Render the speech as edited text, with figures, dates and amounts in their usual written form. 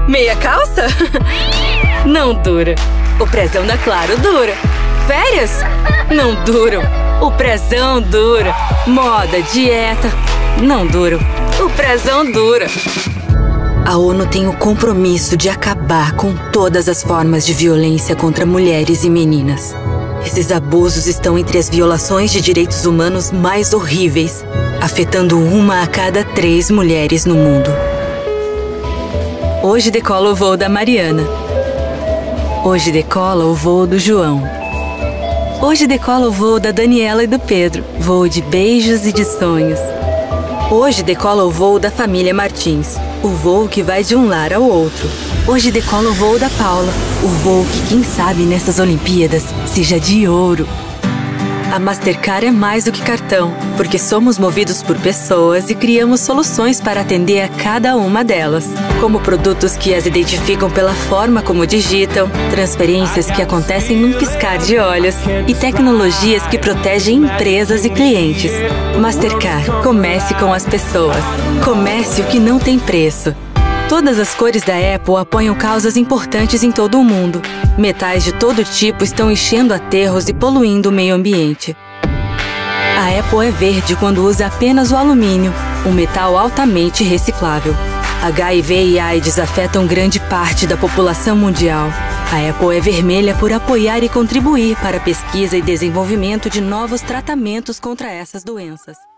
Meia calça? Não dura. O prezão da Claro dura. Férias? Não duram. O prezão dura. Moda, dieta? Não duram. O prezão dura. A ONU tem o compromisso de acabar com todas as formas de violência contra mulheres e meninas. Esses abusos estão entre as violações de direitos humanos mais horríveis, afetando 1 a cada 3 mulheres no mundo. Hoje decola o voo da Mariana. Hoje decola o voo do João. Hoje decola o voo da Daniela e do Pedro, voo de beijos e de sonhos. Hoje decola o voo da família Martins, o voo que vai de um lar ao outro. Hoje decola o voo da Paula, o voo que, quem sabe, nessas Olimpíadas, seja de ouro. A Mastercard é mais do que cartão, porque somos movidos por pessoas e criamos soluções para atender a cada uma delas. Como produtos que as identificam pela forma como digitam, transferências que acontecem num piscar de olhos e tecnologias que protegem empresas e clientes. Mastercard, comece com as pessoas. Comércio que não tem preço. Todas as cores da Apple apoiam causas importantes em todo o mundo. Metais de todo tipo estão enchendo aterros e poluindo o meio ambiente. A Apple é verde quando usa apenas o alumínio, um metal altamente reciclável. HIV e AIDS afetam grande parte da população mundial. A Apple é vermelha por apoiar e contribuir para a pesquisa e desenvolvimento de novos tratamentos contra essas doenças.